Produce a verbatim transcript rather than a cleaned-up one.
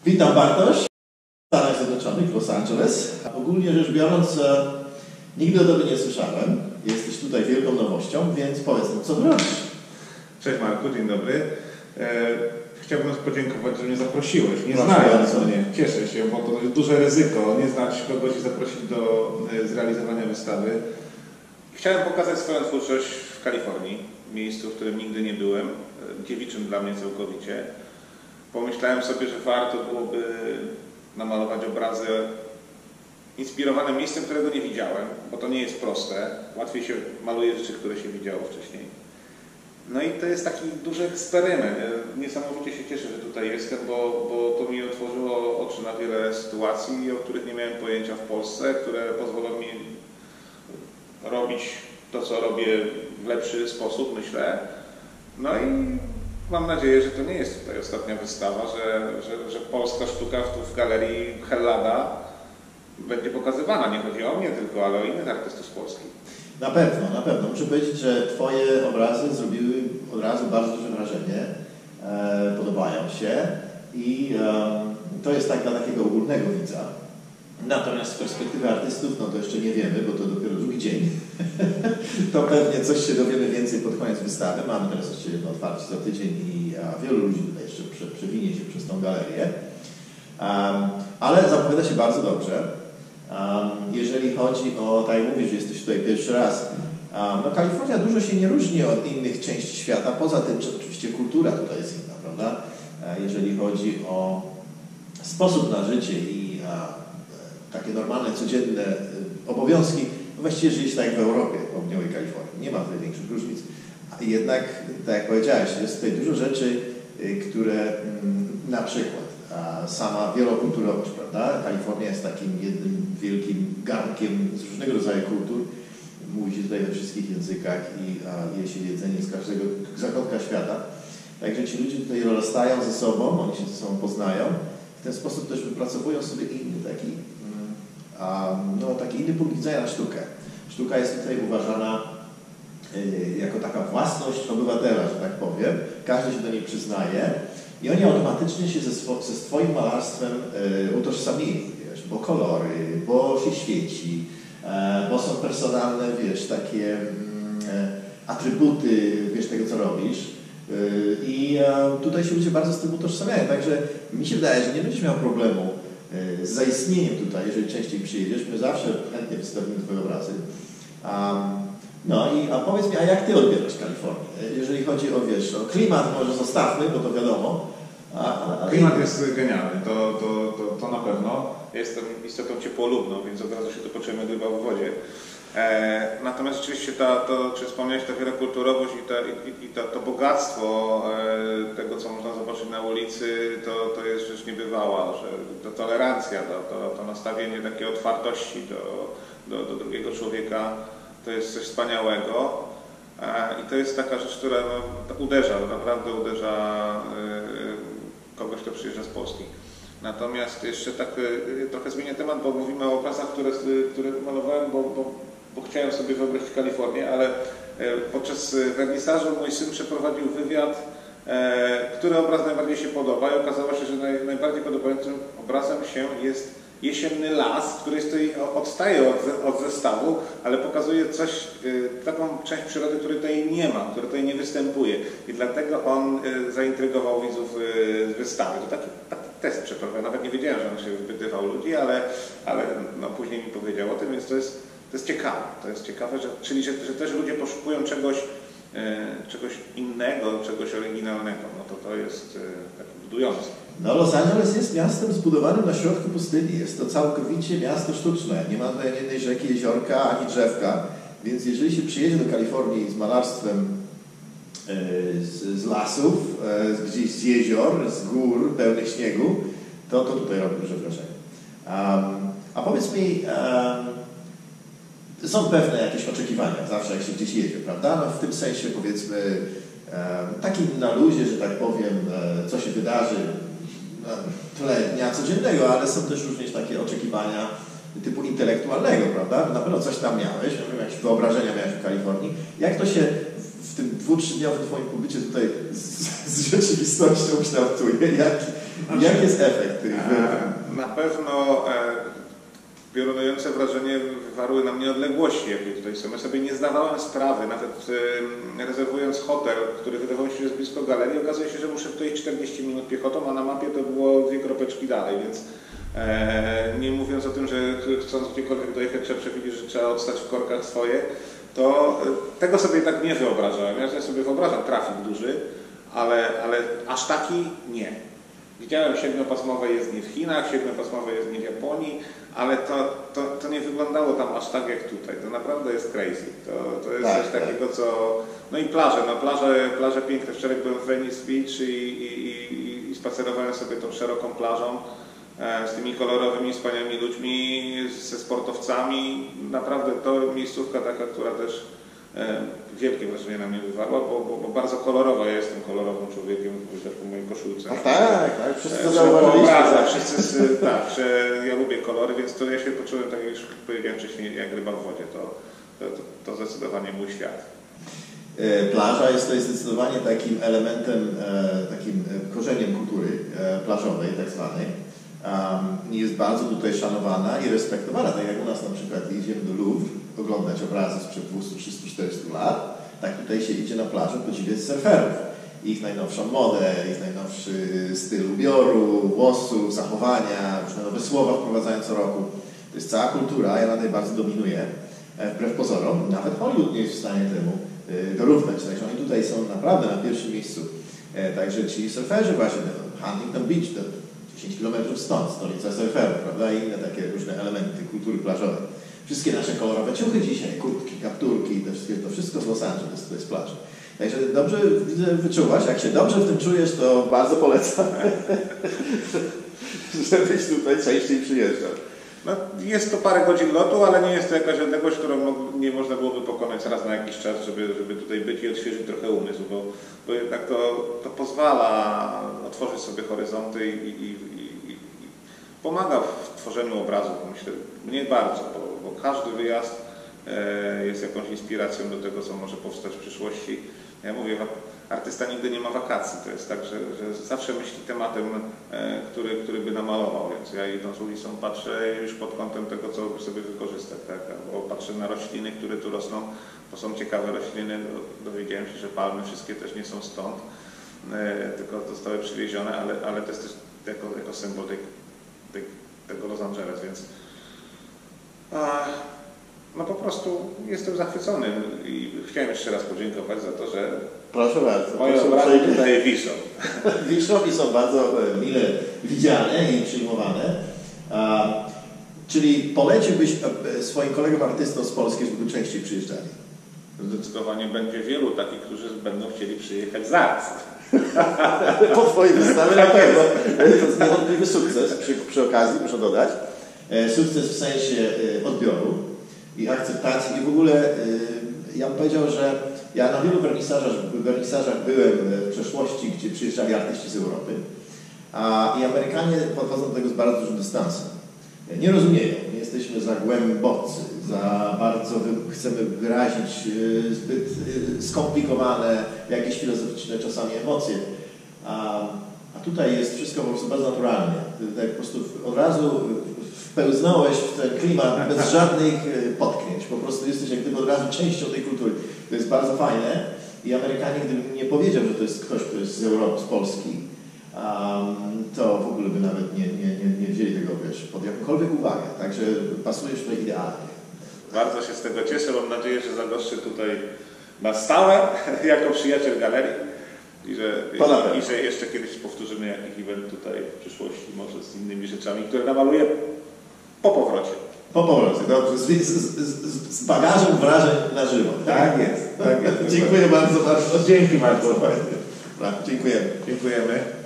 Witam, Bartosz, w Stanach Zjednoczonych, w Los Angeles. Ogólnie rzecz biorąc, nigdy o tobie nie słyszałem. Jesteś tutaj wielką nowością, więc powiedz mi, co ty robisz? Cześć Marku, dzień dobry. E, chciałbym podziękować, że mnie zaprosiłeś. Nie znając mnie, cieszę się, bo to jest duże ryzyko, nie znać kogoś i zaprosić do e, zrealizowania wystawy. Chciałem pokazać swoją twórczość w Kalifornii, miejscu, w którym nigdy nie byłem, dziewiczym dla mnie całkowicie. Pomyślałem sobie, że warto byłoby namalować obrazy inspirowane miejscem, którego nie widziałem, bo to nie jest proste. Łatwiej się maluje rzeczy, które się widziało wcześniej. No i to jest taki duży eksperyment. Niesamowicie się cieszę, że tutaj jestem, bo, bo to mi otworzyło oczy na wiele sytuacji, o których nie miałem pojęcia w Polsce, które pozwolą mi robić to, co robię w lepszy sposób, myślę. No i mam nadzieję, że to nie jest tutaj ostatnia wystawa, że, że, że polska sztuka tu w galerii Hellada będzie pokazywana. Nie chodzi o mnie tylko, ale o innych artystów z Polski. Na pewno, na pewno. Muszę powiedzieć, że twoje obrazy zrobiły od razu bardzo duże wrażenie. E, podobają się i e, to jest tak dla takiego ogólnego widza. Natomiast z perspektywy artystów, no to jeszcze nie wiemy, bo to dopiero drugi dzień. To pewnie coś się dowiemy więcej pod koniec wystawy. Mamy teraz jeszcze jedno otwarcie za tydzień i a, wielu ludzi tutaj jeszcze prze, przewinie się przez tą galerię. Um, ale zapowiada się bardzo dobrze. Um, jeżeli chodzi o, tak jak mówisz, że jesteś tutaj pierwszy raz, um, no Kalifornia dużo się nie różni od innych części świata, poza tym, że oczywiście kultura tutaj jest inna, prawda? Jeżeli chodzi o sposób na życie i a, takie normalne, codzienne obowiązki, no właściwie żyjesz tak jak w Europie, w południowej Kalifornii. Nie ma tutaj większych różnic. A jednak, tak jak powiedziałeś, jest tutaj dużo rzeczy, które na przykład sama wielokulturowość, prawda? Kalifornia jest takim jednym wielkim garnkiem z różnego rodzaju kultur. Mówi się tutaj we wszystkich językach i je się jedzenie z każdego zakątka świata. Także ci ludzie tutaj rozstają ze sobą, oni się ze sobą poznają. W ten sposób też wypracowują sobie inny taki A, no, taki inny punkt widzenia na sztukę. Sztuka jest tutaj uważana y, jako taka własność obywatela, że tak powiem. Każdy się do niej przyznaje i oni automatycznie się ze, swo, ze swoim malarstwem y, utożsamili, wiesz, bo kolory, bo się świeci, y, bo są personalne, wiesz, takie y, atrybuty, wiesz, tego, co robisz. Y, I y, tutaj się ludzie bardzo z tym utożsamiają, także mi się wydaje, że nie będziesz miał problemu z zaistnieniem tutaj, jeżeli częściej przyjedziesz. My zawsze chętnie wystawimy twoje obrazy. Um, no i a powiedz mi, a jak ty odbierasz Kalifornię? Jeżeli chodzi o, wiesz, o klimat, może zostawmy, bo to wiadomo. A, a, klimat jest genialny, to, to, to, to na pewno. Jestem istotą ciepłolubną, więc od razu się tu poczułem jak ryba w wodzie. E, natomiast rzeczywiście ta, to, czy wspomniałeś, ta wielokulturowość i, ta, i, i ta, to bogactwo e, tego, co można zobaczyć na ulicy, to, to jest rzecz niebywała, że ta tolerancja, to, to, to nastawienie takiej otwartości do, do, do drugiego człowieka, to jest coś wspaniałego. E, I to jest taka rzecz, która no, uderza, naprawdę uderza e, kogoś, kto przyjeżdża z Polski. Natomiast jeszcze tak e, trochę zmienię temat, bo mówimy o obrazach, które, które malowałem, bo, bo bo chciałem sobie wyobrazić Kalifornię, ale podczas wernisażu mój syn przeprowadził wywiad, który obraz najbardziej się podoba i okazało się, że naj, najbardziej podobającym obrazem się jest jesienny las, który jest tutaj, odstaje od, od zestawu, ale pokazuje coś, taką część przyrody, której tutaj nie ma, która tutaj nie występuje i dlatego on zaintrygował widzów z wystawy. To taki, taki test przeprowadził, nawet nie wiedziałem, że on się wypytywał ludzi, ale, ale no, później mi powiedział o tym, więc to jest To jest ciekawe, to jest ciekawe, że, czyli że, że też ludzie poszukują czegoś, e, czegoś innego, czegoś oryginalnego. No to to jest e, tak budujące. No Los Angeles jest miastem zbudowanym na środku pustyni. Jest to całkowicie miasto sztuczne. Nie ma tutaj ani jednej rzeki, jeziorka, ani drzewka. Więc jeżeli się przyjedzie do Kalifornii z malarstwem e, z, z lasów, e, gdzieś z jezior, z gór pełnych śniegu, to to tutaj robi duże wrażenie. Um, a powiedz mi, um, są pewne jakieś oczekiwania zawsze, jak się gdzieś jedzie, prawda? No w tym sensie, powiedzmy, e, takim na luzie, że tak powiem, e, co się wydarzy na tle dnia codziennego, ale są też również takie oczekiwania typu intelektualnego, prawda? Na pewno coś tam miałeś, jakieś wyobrażenia miałeś w Kalifornii. Jak to się w tym dwu, trzydniowym twoim pobycie tutaj z, z rzeczywistością kształtuje? Jak, Jaki jest efekt tych Na pewno e, piorunujące wrażenie wywarły na mnie odległości, jakie tutaj są. Ja sobie nie zdawałem sprawy, nawet e, rezerwując hotel, który wydawał się, że jest blisko galerii, okazuje się, że muszę tutaj czterdzieści minut piechotą, a na mapie to było dwie kropeczki dalej, więc e, nie mówiąc o tym, że chcąc gdziekolwiek dojechać, trzeba przewidzieć, że trzeba odstać w korkach swoje, to e, tego sobie tak nie wyobrażałem. Ja sobie wyobrażam trafik duży, ale, ale aż taki nie. Widziałem siedmiopasmowe jezdnie w Chinach, siedmiopasmowe jezdnie w Japonii, ale to, to, to nie wyglądało tam aż tak jak tutaj. To naprawdę jest crazy. To, to jest tak, coś tak. takiego, co... No i plaże, no plaże, plaże piękne. Wczoraj byłem w Venice Beach i, i, i, i spacerowałem sobie tą szeroką plażą e, z tymi kolorowymi, wspaniałymi ludźmi, ze sportowcami. Naprawdę to miejscówka taka, która też e, wielkie wrażenie na mnie wywarła, bo, bo, bo bardzo kolorowa. Ja jestem kolorowym człowiekiem, widać po mojej koszulce. A tak, tak, wszyscy to zauważyliśmy. Wszyscy, tak, że ja lubię kolory, więc to ja się poczułem, tak jak już powiedziałem wcześniej, jak ryba w wodzie. To, to, to zdecydowanie mój świat. Plaża jest to jest zdecydowanie takim elementem, takim korzeniem kultury plażowej, tak zwanej. Jest bardzo tutaj szanowana i respektowana, tak jak u nas na przykład idziemy do Louvre oglądać obrazy sprzed dwieście, trzysta, czterysta lat, tak tutaj się idzie na plażę podziwiać surferów. Ich najnowszą modę, ich najnowszy styl ubioru, włosów, zachowania, różne nowe słowa wprowadzają co roku. To jest cała kultura, ja na tej bardzo dominuję, wbrew pozorom. Nawet Hollywood nie jest w stanie temu dorównać, także oni tutaj są naprawdę na pierwszym miejscu. Także ci surferzy właśnie, Huntington Beach, to dziesięć kilometrów stąd, stolica surferów, prawda, i inne takie różne elementy kultury plażowej. Wszystkie nasze kolorowe ciuchy dzisiaj, kurtki, kapturki, to wszystko, to wszystko z Los Angeles, to jest plaża. Także dobrze wyczuwasz, jak się dobrze w tym czujesz, to bardzo polecam, żebyś tutaj częściej przyjeżdżał. No, jest to parę godzin lotu, ale nie jest to jakaś odległość, którą nie można byłoby pokonać raz na jakiś czas, żeby, żeby tutaj być i odświeżyć trochę umysł, bo, bo jednak to, to pozwala otworzyć sobie horyzonty i, i, i, i pomaga w tworzeniu obrazów, myślę, mnie bardzo, bo, bo każdy wyjazd e, jest jakąś inspiracją do tego, co może powstać w przyszłości. Ja mówię, artysta nigdy nie ma wakacji, to jest tak, że, że zawsze myśli tematem, e, który, który by namalował, więc ja idąc ulicą patrzę już pod kątem tego, co by sobie wykorzystać, tak? Albo patrzę na rośliny, które tu rosną, bo są ciekawe rośliny, dowiedziałem się, że palmy wszystkie też nie są stąd, e, tylko zostały przywiezione, ale, ale to jest też jako, jako symbol tej, tej, tego Los Angeles, więc a, no po prostu jestem zachwycony i chciałem jeszcze raz podziękować za to, że proszę bardzo, moje obrazy tutaj wiszą. Wiszą i są bardzo mile widziane i przyjmowane. A, czyli poleciłbyś swoim kolegom artystom z Polski, żeby tu częściej przyjeżdżali? Zdecydowanie będzie wielu takich, którzy będą chcieli przyjechać zaraz. Po twojej wystawie na pewno. To jest niewątpliwy sukces, przy, przy okazji muszę dodać. Sukces w sensie odbioru i akceptacji i w ogóle ja bym powiedział, że ja na wielu wernisażach, wernisażach byłem w przeszłości, gdzie przyjeżdżali artyści z Europy, a i Amerykanie podchodzą do tego z bardzo dużym dystansem. Nie rozumieją, nie jesteśmy za głębocy, za bardzo wy, chcemy wyrazić zbyt skomplikowane, jakieś filozoficzne czasami emocje. A, a tutaj jest wszystko po prostu bardzo naturalnie. Tak po prostu od razu wpełznąłeś w ten klimat bez żadnych potknięć. Po prostu jesteś jak gdyby od razu częścią tej kultury. To jest bardzo fajne i Amerykanie, gdybym nie powiedział, że to jest ktoś, kto jest z Europy, z Polski, um, to w ogóle by nawet nie, nie, nie, nie wzięli tego, wiesz, pod jakąkolwiek uwagę. Także pasujesz tutaj idealnie. Bardzo się z tego cieszę. Mam nadzieję, że zagoszczę tutaj na stałe jako przyjaciel galerii i że, i, i że jeszcze kiedyś powtórzymy jakiś event tutaj w przyszłości, może z innymi rzeczami, które namaluję po powrocie. Po powrocie, dobrze. Z, z, z, z bagażem wrażeń na żywo. Tak jest. Tak jest. Dziękuję bardzo, bardzo. Dzięki bardzo. Dziękujemy. Dziękujemy.